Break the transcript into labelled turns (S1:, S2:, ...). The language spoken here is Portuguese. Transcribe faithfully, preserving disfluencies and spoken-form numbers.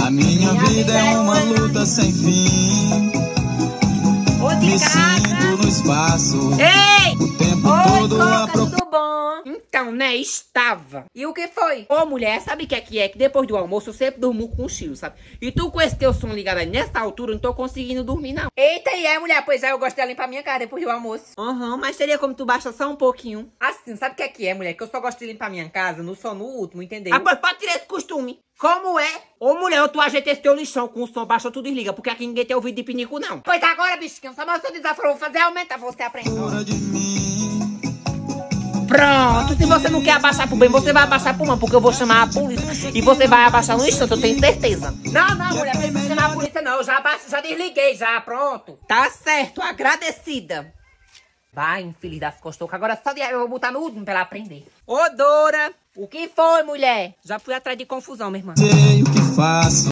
S1: A minha vida é uma luta sem fim. Me sinto no espaço.
S2: Ei!
S1: O tempo
S2: Oi,
S1: todo
S2: Coca,
S1: a pro...
S2: tudo bom? Então, né, estava.
S3: E o que foi?
S2: Ô, mulher, sabe o que é que é? Que depois do almoço eu sempre durmo com o Chilo, sabe? E tu com esse teu som ligado aí nessa altura, eu não tô conseguindo dormir, não.
S3: Eita, e é, mulher? Pois é, eu gosto de limpar minha cara depois do almoço.
S2: Aham, uhum, mas seria como tu baixa só um pouquinho.
S3: Assim, sabe o que é que é, mulher? Que eu só gosto de limpar minha casa no sono último, entendeu?
S2: Agora pode tirar esse costume.
S3: Como é?
S2: Ô, mulher, ou tu ajeita esse teu lixão com o som baixo ou tu desliga, porque aqui ninguém tem ouvido de pinico, não.
S3: Pois agora, bichinho, só mais o desaforo, vou fazer aumentar você aprendendo.
S1: de mim.
S2: Pronto, se você não quer abaixar pro bem, você vai abaixar pro mal, porque eu vou chamar a polícia e você vai abaixar no instante, eu tenho certeza.
S3: Não, não, mulher, não precisa chamar a polícia não, eu já, abaixo, já desliguei, já, pronto.
S2: Tá certo, agradecida.
S3: Vai, infeliz das costocas, agora só de... eu vou botar no último pra ela aprender.
S2: Ô, Dora, o que foi, mulher? Já fui atrás de confusão, minha irmã.
S1: Sei o que faço.